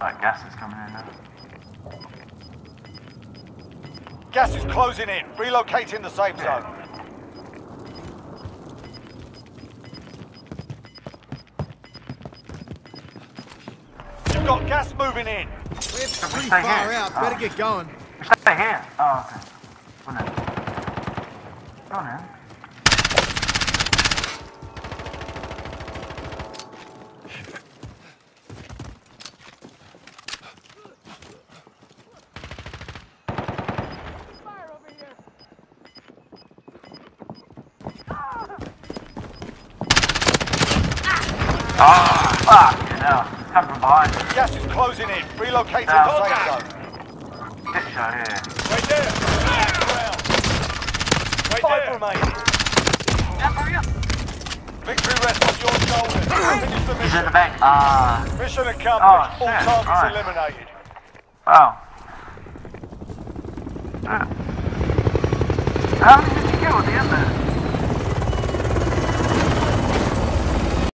Like gas is coming in now. Gas is closing in. Relocating the safe zone. You've got gas moving in. We're pretty far out. Better get going. We stay here. Oh, okay. Go on then. Go on then. Oh, fuck, you know. Come from behind. Gas is closing in. Relocating the safe zone. Get shot here. Right there. Right there. 5 remaining. Yeah, hurry up. Victory rests on your shoulders. Finish the He's in mission. the back. Mission accomplished. Oh, All shit. targets Alright. eliminated. Wow. How many did you kill at the end there?